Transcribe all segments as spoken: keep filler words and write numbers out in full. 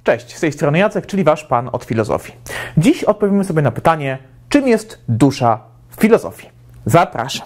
Cześć, z tej strony Jacek, czyli Wasz Pan od filozofii. Dziś odpowiemy sobie na pytanie, czym jest dusza w filozofii. Zapraszam.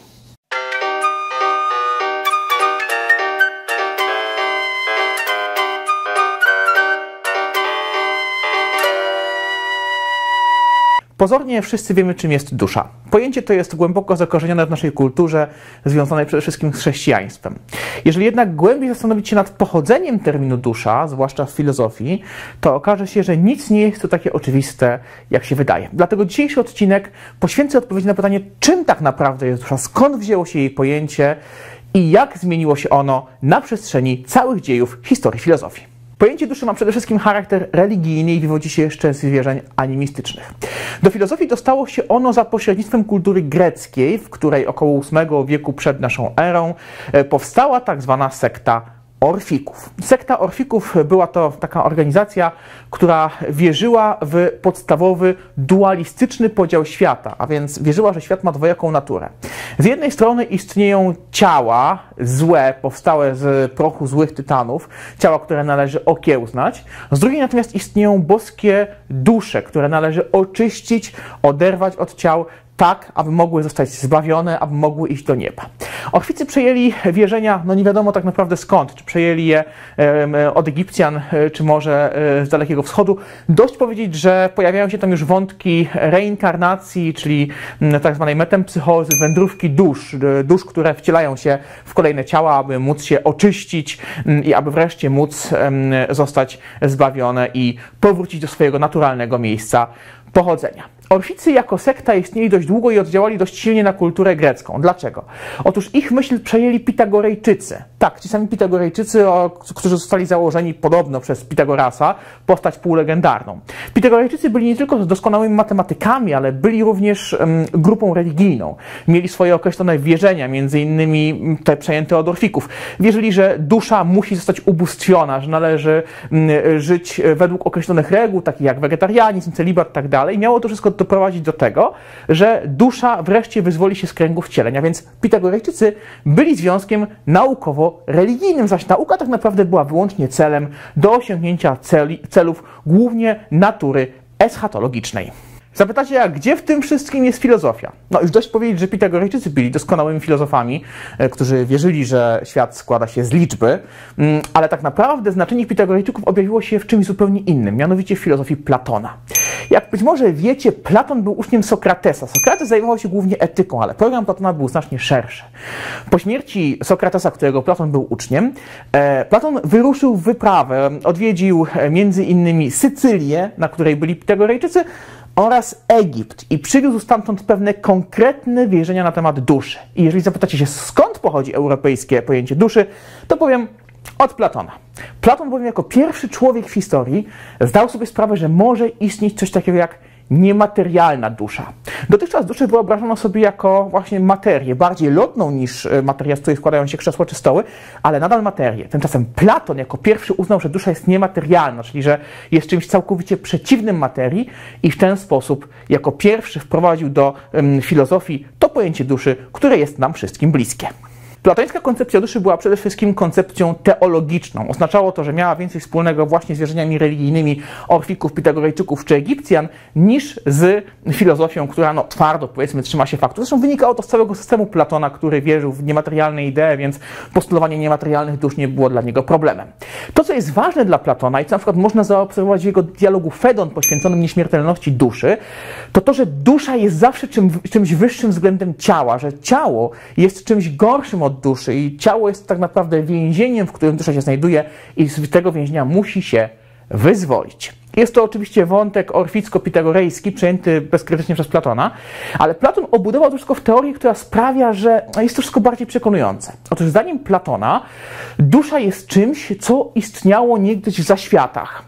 Pozornie wszyscy wiemy, czym jest dusza. Pojęcie to jest głęboko zakorzenione w naszej kulturze, związane przede wszystkim z chrześcijaństwem. Jeżeli jednak głębiej zastanowić się nad pochodzeniem terminu dusza, zwłaszcza w filozofii, to okaże się, że nic nie jest to takie oczywiste, jak się wydaje. Dlatego dzisiejszy odcinek poświęcę odpowiedzi na pytanie, czym tak naprawdę jest dusza, skąd wzięło się jej pojęcie i jak zmieniło się ono na przestrzeni całych dziejów historii filozofii. Pojęcie duszy ma przede wszystkim charakter religijny i wywodzi się jeszcze z wierzeń animistycznych. Do filozofii dostało się ono za pośrednictwem kultury greckiej, w której około ósmego wieku przed naszą erą powstała tak zwana sekta Orfików. Sekta Orfików była to taka organizacja, która wierzyła w podstawowy dualistyczny podział świata, a więc wierzyła, że świat ma dwojaką naturę. Z jednej strony istnieją ciała złe, powstałe z prochu złych tytanów, ciała, które należy okiełznać, z drugiej natomiast istnieją boskie dusze, które należy oczyścić, oderwać od ciał, tak, aby mogły zostać zbawione, aby mogły iść do nieba. Orficy przejęli wierzenia, no nie wiadomo tak naprawdę skąd, czy przejęli je e, od Egipcjan, e, czy może e, z Dalekiego Wschodu. Dość powiedzieć, że pojawiają się tam już wątki reinkarnacji, czyli m, tak zwanej metempsychozy, wędrówki dusz, e, dusz, które wcielają się w kolejne ciała, aby móc się oczyścić m, i aby wreszcie móc m, zostać zbawione i powrócić do swojego naturalnego miejsca pochodzenia. Orficy jako sekta istnieli dość długo i oddziałali dość silnie na kulturę grecką. Dlaczego? Otóż ich myśl przejęli Pitagorejczycy. Tak, ci sami Pitagorejczycy, o, którzy zostali założeni podobno przez Pitagorasa, postać półlegendarną. Pitagorejczycy byli nie tylko doskonałymi matematykami, ale byli również um, grupą religijną. Mieli swoje określone wierzenia, między innymi te przejęte od Orfików. Wierzyli, że dusza musi zostać ubóstwiona, że należy um, żyć według określonych reguł, takich jak wegetarianizm, celibat i tak dalej. Miało to wszystko doprowadzić do tego, że dusza wreszcie wyzwoli się z kręgów wcielenia, więc Pitagorejczycy byli związkiem naukowo-religijnym, zaś nauka tak naprawdę była wyłącznie celem do osiągnięcia celi, celów głównie natury eschatologicznej. Zapytacie, a gdzie w tym wszystkim jest filozofia? No już dość powiedzieć, że Pitagorejczycy byli doskonałymi filozofami, którzy wierzyli, że świat składa się z liczby, ale tak naprawdę znaczenie Pitagorejczyków objawiło się w czymś zupełnie innym, mianowicie w filozofii Platona. Jak być może wiecie, Platon był uczniem Sokratesa. Sokrates zajmował się głównie etyką, ale program Platona był znacznie szerszy. Po śmierci Sokratesa, którego Platon był uczniem, Platon wyruszył w wyprawę, odwiedził między innymi Sycylię, na której byli Pitagorejczycy, oraz Egipt i przywiózł stamtąd pewne konkretne wierzenia na temat duszy. I jeżeli zapytacie się, skąd pochodzi europejskie pojęcie duszy, to powiem od Platona. Platon bowiem jako pierwszy człowiek w historii zdał sobie sprawę, że może istnieć coś takiego jak niematerialna dusza. Dotychczas duszę wyobrażono sobie jako właśnie materię, bardziej lotną niż materia, z której składają się krzesła czy stoły, ale nadal materię. Tymczasem Platon jako pierwszy uznał, że dusza jest niematerialna, czyli że jest czymś całkowicie przeciwnym materii i w ten sposób jako pierwszy wprowadził do um, filozofii to pojęcie duszy, które jest nam wszystkim bliskie. Platońska koncepcja duszy była przede wszystkim koncepcją teologiczną. Oznaczało to, że miała więcej wspólnego właśnie z wierzeniami religijnymi Orfików, Pitagorejczyków czy Egipcjan, niż z filozofią, która no, twardo, powiedzmy, trzyma się faktu. Zresztą wynikało to z całego systemu Platona, który wierzył w niematerialne idee, więc postulowanie niematerialnych dusz nie było dla niego problemem. To, co jest ważne dla Platona i co na przykład można zaobserwować w jego dialogu Fedon poświęconym nieśmiertelności duszy, to to, że dusza jest zawsze czym, czymś wyższym względem ciała, że ciało jest czymś gorszym od duszy i ciało jest tak naprawdę więzieniem, w którym dusza się znajduje i z tego więzienia musi się wyzwolić. Jest to oczywiście wątek orficko-pitagorejski, przejęty bezkrytycznie przez Platona, ale Platon obudował to wszystko w teorii, która sprawia, że jest to wszystko bardziej przekonujące. Otóż zdaniem Platona dusza jest czymś, co istniało niegdyś w zaświatach,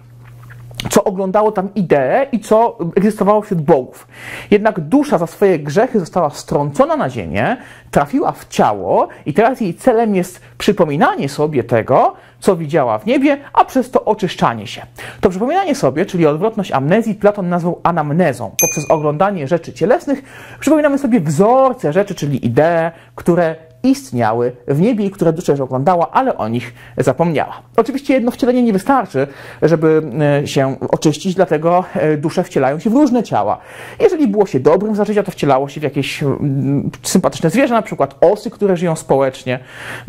co oglądało tam idee i co egzystowało wśród bogów. Jednak dusza za swoje grzechy została strącona na ziemię, trafiła w ciało i teraz jej celem jest przypominanie sobie tego, co widziała w niebie, a przez to oczyszczanie się. To przypominanie sobie, czyli odwrotność amnezji, Platon nazwał anamnezą. Poprzez oglądanie rzeczy cielesnych przypominamy sobie wzorce rzeczy, czyli idee, które istniały w niebie i które dusza już oglądała, ale o nich zapomniała. Oczywiście jedno wcielenie nie wystarczy, żeby się oczyścić, dlatego dusze wcielają się w różne ciała. Jeżeli było się dobrym za życia, to wcielało się w jakieś sympatyczne zwierzę, na przykład osy, które żyją społecznie,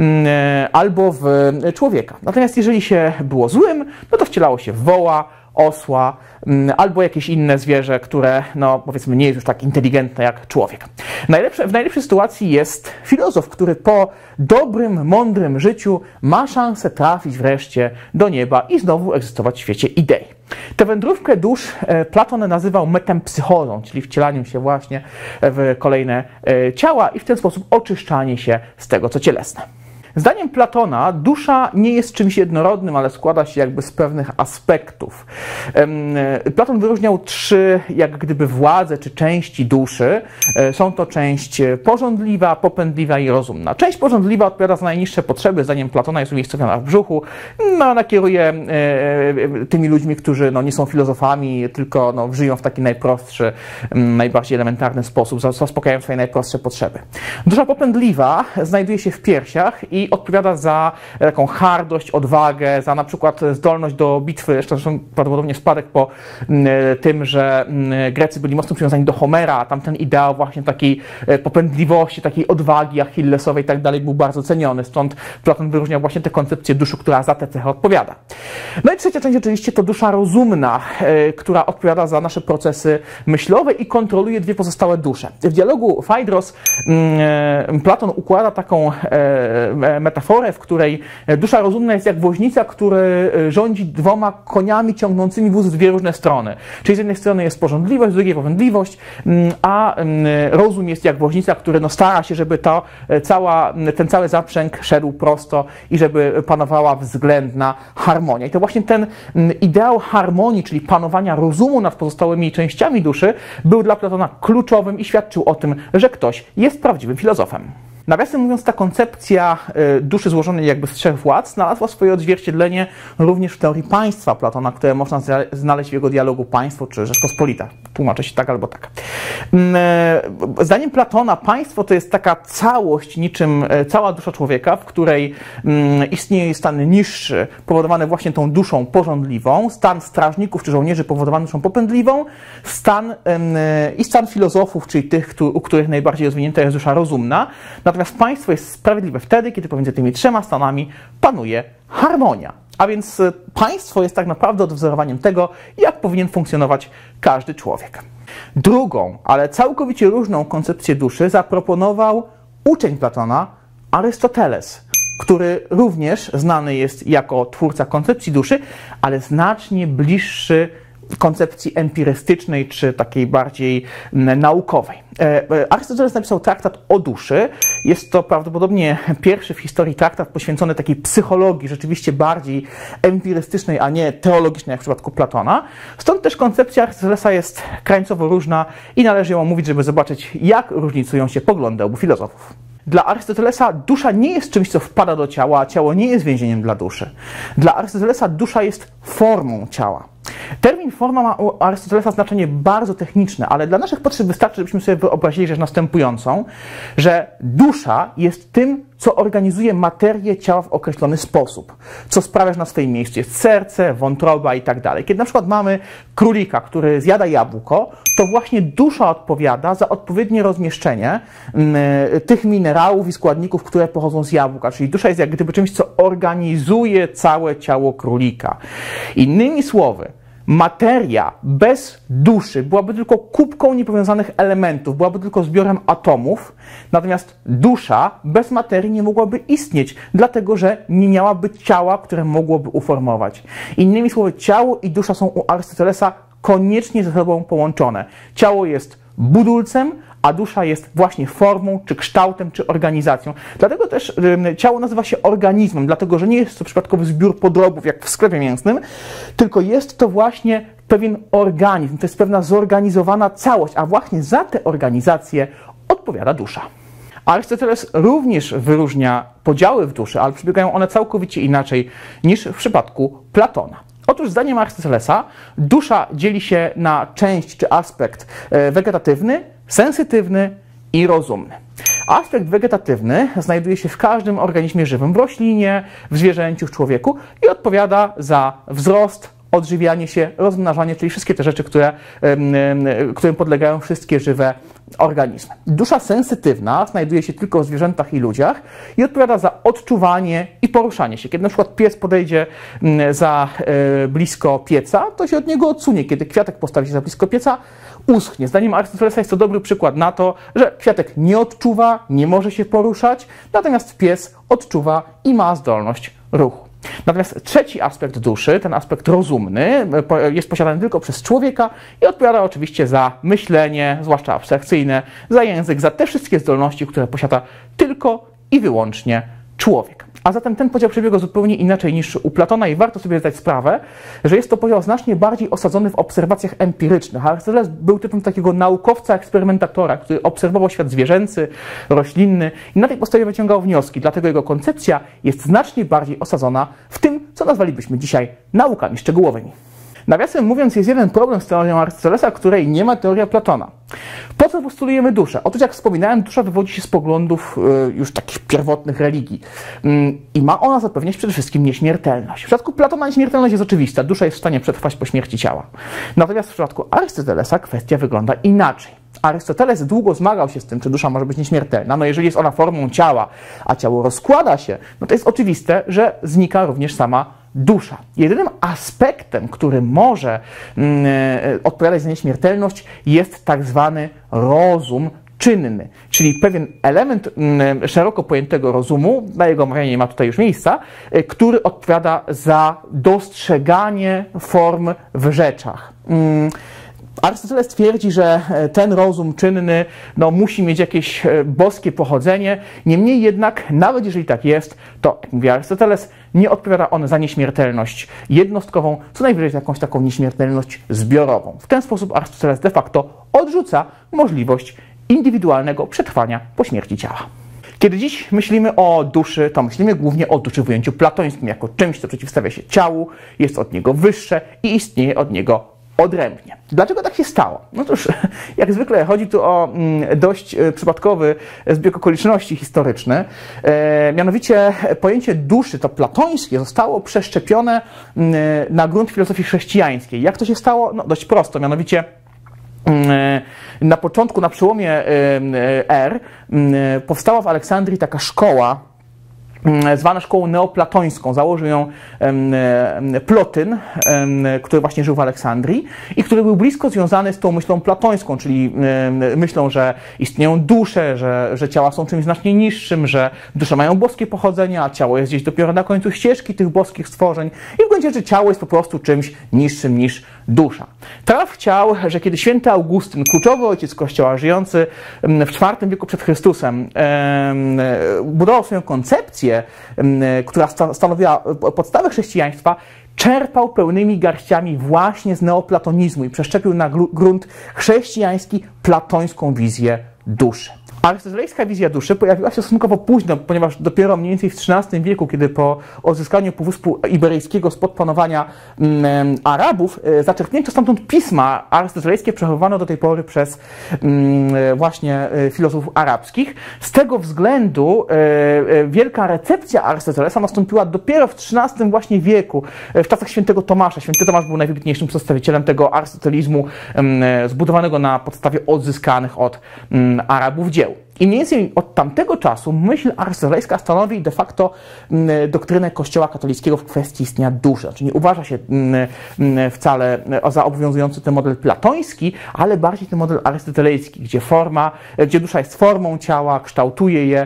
albo w człowieka. Natomiast jeżeli się było złym, no to wcielało się w woła, osła, albo jakieś inne zwierzę, które, no powiedzmy, nie jest już tak inteligentne jak człowiek. Najlepsze, w najlepszej sytuacji jest filozof, który po dobrym, mądrym życiu ma szansę trafić wreszcie do nieba i znowu egzystować w świecie idei. Tę wędrówkę dusz Platon nazywał metempsychozą, czyli wcielaniem się właśnie w kolejne ciała i w ten sposób oczyszczanie się z tego, co cielesne. Zdaniem Platona dusza nie jest czymś jednorodnym, ale składa się jakby z pewnych aspektów. Platon wyróżniał trzy jak gdyby władze czy części duszy. Są to część pożądliwa, popędliwa i rozumna. Część pożądliwa odpowiada za najniższe potrzeby, zdaniem Platona jest umiejscowiona w brzuchu. No, ona kieruje tymi ludźmi, którzy no, nie są filozofami, tylko no, żyją w taki najprostszy, najbardziej elementarny sposób, zaspokajają swoje najprostsze potrzeby. Dusza popędliwa znajduje się w piersiach i odpowiada za taką hardość, odwagę, za na przykład zdolność do bitwy, zresztą prawdopodobnie spadek po tym, że Grecy byli mocno przywiązani do Homera, tam ten ideał właśnie takiej popędliwości, takiej odwagi achillesowej i tak dalej był bardzo ceniony, stąd Platon wyróżniał właśnie tę koncepcję duszy, która za tę cechę odpowiada. No i trzecia część oczywiście to dusza rozumna, która odpowiada za nasze procesy myślowe i kontroluje dwie pozostałe dusze. W dialogu Phaedros Platon układa taką metaforę, w której dusza rozumna jest jak woźnica, który rządzi dwoma koniami ciągnącymi wóz w dwie różne strony. Czyli z jednej strony jest pożądliwość, z drugiej popędliwość, a rozum jest jak woźnica, który no stara się, żeby to cała, ten cały zaprzęg szedł prosto i żeby panowała względna harmonia. I to właśnie ten ideał harmonii, czyli panowania rozumu nad pozostałymi częściami duszy, był dla Platona kluczowym i świadczył o tym, że ktoś jest prawdziwym filozofem. Nawiasem mówiąc, ta koncepcja duszy złożonej jakby z trzech władz znalazła swoje odzwierciedlenie również w teorii państwa Platona, które można znaleźć w jego dialogu Państwo czy Rzeczpospolita. Tłumaczy się tak albo tak. Zdaniem Platona państwo to jest taka całość, niczym cała dusza człowieka, w której istnieje stan niższy, powodowany właśnie tą duszą pożądliwą, stan strażników czy żołnierzy powodowany duszą popędliwą, stan i stan filozofów, czyli tych, u których najbardziej rozwinięta jest dusza rozumna. Natomiast państwo jest sprawiedliwe wtedy, kiedy pomiędzy tymi trzema stanami panuje harmonia. A więc państwo jest tak naprawdę odwzorowaniem tego, jak powinien funkcjonować każdy człowiek. Drugą, ale całkowicie różną koncepcję duszy zaproponował uczeń Platona, Arystoteles, który również znany jest jako twórca koncepcji duszy, ale znacznie bliższy koncepcji empirystycznej, czy takiej bardziej naukowej. Arystoteles napisał traktat o duszy. Jest to prawdopodobnie pierwszy w historii traktat poświęcony takiej psychologii, rzeczywiście bardziej empirystycznej, a nie teologicznej, jak w przypadku Platona. Stąd też koncepcja Arystotelesa jest krańcowo różna i należy ją omówić, żeby zobaczyć, jak różnicują się poglądy obu filozofów. Dla Arystotelesa dusza nie jest czymś, co wpada do ciała, a ciało nie jest więzieniem dla duszy. Dla Arystotelesa dusza jest formą ciała. Termin forma ma u Arystotelesa znaczenie bardzo techniczne, ale dla naszych potrzeb wystarczy, żebyśmy sobie wyobrazili rzecz następującą, że dusza jest tym, co organizuje materię ciała w określony sposób, co sprawia, że na swoim miejscu jest serce, wątroba i tak dalej. Kiedy na przykład mamy królika, który zjada jabłko, to właśnie dusza odpowiada za odpowiednie rozmieszczenie y, tych minerałów i składników, które pochodzą z jabłka, czyli dusza jest jak gdyby czymś, co organizuje całe ciało królika. Innymi słowy, materia bez duszy byłaby tylko kubką niepowiązanych elementów, byłaby tylko zbiorem atomów, natomiast dusza bez materii nie mogłaby istnieć, dlatego że nie miałaby ciała, które mogłoby uformować. Innymi słowy, ciało i dusza są u Arystotelesa koniecznie ze sobą połączone. Ciało jest budulcem, a dusza jest właśnie formą, czy kształtem, czy organizacją. Dlatego też y, ciało nazywa się organizmem, dlatego że nie jest to przypadkowy zbiór podrobów, jak w sklepie mięsnym, tylko jest to właśnie pewien organizm, to jest pewna zorganizowana całość, a właśnie za tę organizację odpowiada dusza. Arystoteles również wyróżnia podziały w duszy, ale przebiegają one całkowicie inaczej niż w przypadku Platona. Otóż zdaniem Arystotelesa dusza dzieli się na część czy aspekt wegetatywny, sensytywny i rozumny. Aspekt wegetatywny znajduje się w każdym organizmie żywym, w roślinie, w zwierzęciu, w człowieku i odpowiada za wzrost, odżywianie się, rozmnażanie, czyli wszystkie te rzeczy, które, którym podlegają wszystkie żywe organizmy. Dusza sensytywna znajduje się tylko w zwierzętach i ludziach i odpowiada za odczuwanie i poruszanie się. Kiedy na przykład pies podejdzie za blisko pieca, to się od niego odsunie. Kiedy kwiatek postawi się za blisko pieca, uschnie. Zdaniem Arystotelesa jest to dobry przykład na to, że kwiatek nie odczuwa, nie może się poruszać, natomiast pies odczuwa i ma zdolność ruchu. Natomiast trzeci aspekt duszy, ten aspekt rozumny, jest posiadany tylko przez człowieka i odpowiada oczywiście za myślenie, zwłaszcza abstrakcyjne, za język, za te wszystkie zdolności, które posiada tylko i wyłącznie człowiek. A zatem ten podział przebiega zupełnie inaczej niż u Platona i warto sobie zdać sprawę, że jest to podział znacznie bardziej osadzony w obserwacjach empirycznych. Arystoteles był typem takiego naukowca, eksperymentatora, który obserwował świat zwierzęcy, roślinny i na tej podstawie wyciągał wnioski. Dlatego jego koncepcja jest znacznie bardziej osadzona w tym, co nazwalibyśmy dzisiaj naukami szczegółowymi. Nawiasem mówiąc, jest jeden problem z teorią Arystotelesa, której nie ma teoria Platona. Po co postulujemy duszę? Otóż, jak wspominałem, dusza wywodzi się z poglądów y, już takich pierwotnych religii. Ym, I ma ona zapewniać przede wszystkim nieśmiertelność. W przypadku Platona nieśmiertelność jest oczywista. Dusza jest w stanie przetrwać po śmierci ciała. Natomiast w przypadku Arystotelesa kwestia wygląda inaczej. Arystoteles długo zmagał się z tym, czy dusza może być nieśmiertelna. No jeżeli jest ona formą ciała, a ciało rozkłada się, no to jest oczywiste, że znika również sama dusza. Jedynym aspektem, który może mm, odpowiadać za nieśmiertelność, jest tak zwany rozum czynny, czyli pewien element mm, szeroko pojętego rozumu, na jego omawianie nie ma tutaj już miejsca, y, który odpowiada za dostrzeganie form w rzeczach. Mm, Arystoteles twierdzi, że ten rozum czynny no, musi mieć jakieś boskie pochodzenie, niemniej jednak, nawet jeżeli tak jest, to, jak mówi Arystoteles, nie odpowiada on za nieśmiertelność jednostkową, co najwyżej za jakąś taką nieśmiertelność zbiorową. W ten sposób Arystoteles de facto odrzuca możliwość indywidualnego przetrwania po śmierci ciała. Kiedy dziś myślimy o duszy, to myślimy głównie o duszy w ujęciu platońskim, jako czymś, co przeciwstawia się ciału, jest od niego wyższe i istnieje od niego odrębnie. Dlaczego tak się stało? No cóż, jak zwykle chodzi tu o mm, dość e, przypadkowy zbieg okoliczności historyczny. E, mianowicie pojęcie duszy, to platońskie, zostało przeszczepione mm, na grunt filozofii chrześcijańskiej. Jak to się stało? No dość prosto, mianowicie mm, na początku, na przełomie er, mm, powstała w Aleksandrii taka szkoła, zwana szkołą neoplatońską. Założył ją Plotyn, który właśnie żył w Aleksandrii i który był blisko związany z tą myślą platońską, czyli myślą, że istnieją dusze, że, że ciała są czymś znacznie niższym, że dusze mają boskie pochodzenie, a ciało jest gdzieś dopiero na końcu ścieżki tych boskich stworzeń i w gruncie rzeczy ciało jest po prostu czymś niższym niż dusza. Traf chciał, że kiedy święty Augustyn, kluczowy ojciec Kościoła, żyjący w czwartym wieku przed Chrystusem, budował swoją koncepcję, która stanowiła podstawę chrześcijaństwa, czerpał pełnymi garściami właśnie z neoplatonizmu i przeszczepił na grunt chrześcijański platońską wizję duszy. Arystotelejska wizja duszy pojawiła się stosunkowo późno, ponieważ dopiero mniej więcej w trzynastym wieku, kiedy po odzyskaniu Półwyspu Iberyjskiego spod panowania mm, Arabów, e, zaczerpnięto stamtąd pisma arystotelejskie przechowywane do tej pory przez mm, właśnie e, filozofów arabskich. Z tego względu e, e, wielka recepcja Arystotelesa nastąpiła dopiero w trzynastym właśnie wieku, e, w czasach świętego Tomasza. Święty Tomasz był najwybitniejszym przedstawicielem tego arystotelizmu e, zbudowanego na podstawie odzyskanych od mm, Arabów dzieł. I mniej więcej od tamtego czasu myśl arystotelejska stanowi de facto doktrynę Kościoła katolickiego w kwestii istnienia duszy. Znaczy nie uważa się wcale za obowiązujący ten model platoński, ale bardziej ten model arystotelejski, gdzie forma, gdzie dusza jest formą ciała, kształtuje je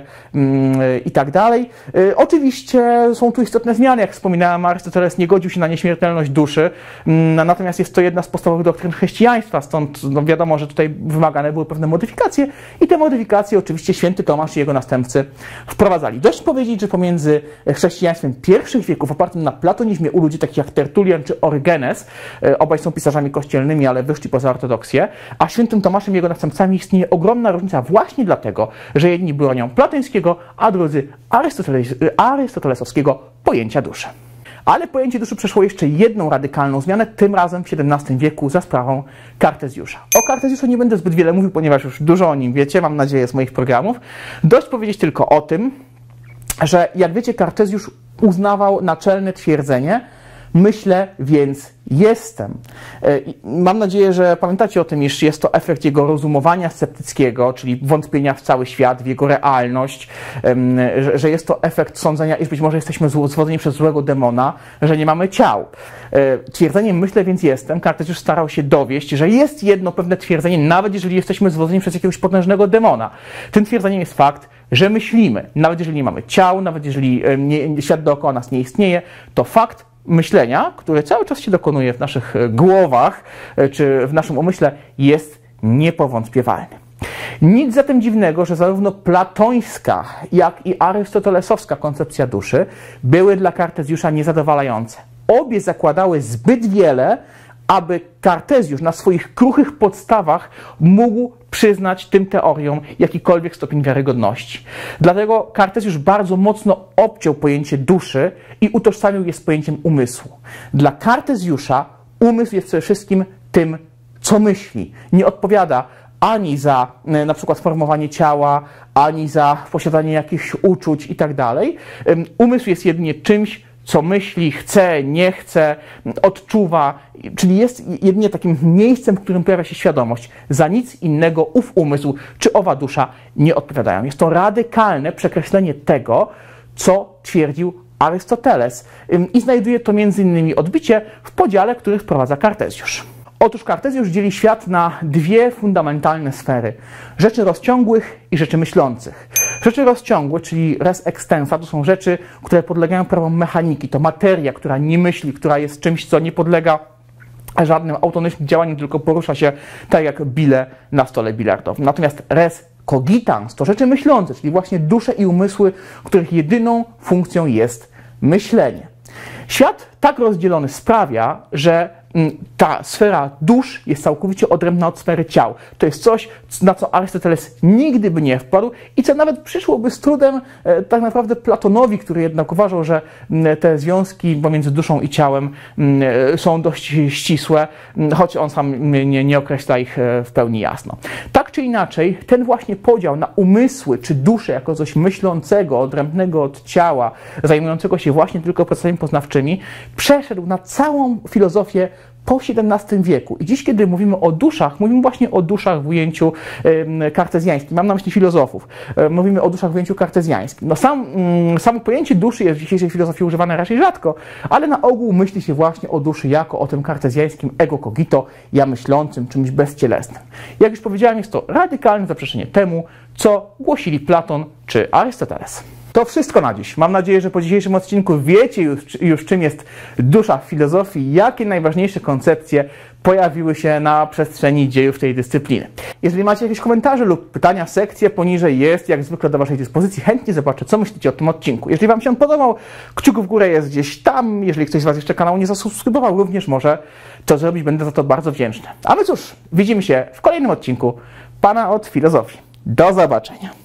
i tak dalej. Oczywiście są tu istotne zmiany, jak wspominałem, Arystoteles nie godził się na nieśmiertelność duszy, natomiast jest to jedna z podstawowych doktryn chrześcijaństwa, stąd no wiadomo, że tutaj wymagane były pewne modyfikacje i te modyfikacje oczywiście święty Tomasz i jego następcy wprowadzali. Dość powiedzieć, że pomiędzy chrześcijaństwem pierwszych wieków opartym na platonizmie u ludzi takich jak Tertulian czy Orygenes, obaj są pisarzami kościelnymi, ale wyszli poza ortodoksję, a świętym Tomaszem i jego następcami istnieje ogromna różnica właśnie dlatego, że jedni bronią platońskiego, a drudzy arystoteles arystotelesowskiego pojęcia duszy. Ale pojęcie duszy przeszło jeszcze jedną radykalną zmianę, tym razem w siedemnastym wieku za sprawą Kartezjusza. O Kartezjuszu nie będę zbyt wiele mówił, ponieważ już dużo o nim wiecie, mam nadzieję, z moich programów. Dość powiedzieć tylko o tym, że jak wiecie, Kartezjusz uznawał naczelne twierdzenie: myślę, więc jestem. Mam nadzieję, że pamiętacie o tym, iż jest to efekt jego rozumowania sceptyckiego, czyli wątpienia w cały świat, w jego realność, że jest to efekt sądzenia, iż być może jesteśmy zwodzeni przez złego demona, że nie mamy ciał. Twierdzeniem myślę, więc jestem, Kartezjusz starał się dowieść, że jest jedno pewne twierdzenie, nawet jeżeli jesteśmy zwodzeni przez jakiegoś potężnego demona. Tym twierdzeniem jest fakt, że myślimy. Nawet jeżeli nie mamy ciał, nawet jeżeli nie, świat dookoła nas nie istnieje, to fakt myślenia, który cały czas się dokonuje w naszych głowach, czy w naszym umyśle, jest niepowątpiewalny. Nic zatem dziwnego, że zarówno platońska, jak i arystotelesowska koncepcja duszy były dla Kartezjusza niezadowalające. Obie zakładały zbyt wiele, aby Kartezjusz na swoich kruchych podstawach mógł przyznać tym teoriom jakikolwiek stopień wiarygodności. Dlatego Kartezjusz bardzo mocno obciął pojęcie duszy i utożsamił je z pojęciem umysłu. Dla Kartezjusza umysł jest przede wszystkim tym, co myśli. Nie odpowiada ani za na przykład formowanie ciała, ani za posiadanie jakichś uczuć i tak dalej. Umysł jest jedynie czymś, co myśli, chce, nie chce, odczuwa, czyli jest jedynie takim miejscem, w którym pojawia się świadomość. Za nic innego ów umysł czy owa dusza nie odpowiadają. Jest to radykalne przekreślenie tego, co twierdził Arystoteles i znajduje to między innymi odbicie w podziale, który wprowadza Kartezjusz. Otóż Kartezjusz dzieli świat na dwie fundamentalne sfery: rzeczy rozciągłych i rzeczy myślących. Rzeczy rozciągłe, czyli res extensa, to są rzeczy, które podlegają prawom mechaniki. To materia, która nie myśli, która jest czymś, co nie podlega żadnym autonomicznym działaniom, tylko porusza się tak jak bile na stole bilardowym. Natomiast res cogitans to rzeczy myślące, czyli właśnie dusze i umysły, których jedyną funkcją jest myślenie. Świat tak rozdzielony sprawia, że ta sfera dusz jest całkowicie odrębna od sfery ciał. To jest coś, na co Arystoteles nigdy by nie wpadł i co nawet przyszłoby z trudem e, tak naprawdę Platonowi, który jednak uważał, że m, te związki pomiędzy duszą i ciałem m, są dość ścisłe, m, choć on sam m, nie, nie określa ich e, w pełni jasno. Tak czy inaczej, ten właśnie podział na umysły czy duszę jako coś myślącego, odrębnego od ciała, zajmującego się właśnie tylko procesami poznawczymi, przeszedł na całą filozofię po siedemnastym wieku. I dziś, kiedy mówimy o duszach, mówimy właśnie o duszach w ujęciu y, kartezjańskim. Mam na myśli filozofów. Y, mówimy o duszach w ujęciu kartezjańskim. No sam, y, samo pojęcie duszy jest w dzisiejszej filozofii używane raczej rzadko, ale na ogół myśli się właśnie o duszy jako o tym kartezjańskim ego cogito, ja myślącym, czymś bezcielesnym. Jak już powiedziałem, jest to radykalne zaprzeczenie temu, co głosili Platon czy Arystoteles. To wszystko na dziś. Mam nadzieję, że po dzisiejszym odcinku wiecie już, już czym jest dusza w filozofii, jakie najważniejsze koncepcje pojawiły się na przestrzeni dziejów tej dyscypliny. Jeżeli macie jakieś komentarze lub pytania, sekcja poniżej jest jak zwykle do waszej dyspozycji. Chętnie zobaczę, co myślicie o tym odcinku. Jeżeli wam się podobał, kciuk w górę jest gdzieś tam. Jeżeli ktoś z was jeszcze kanału nie zasubskrybował, również może to zrobić. Będę za to bardzo wdzięczny. A my cóż, widzimy się w kolejnym odcinku Pana od filozofii. Do zobaczenia.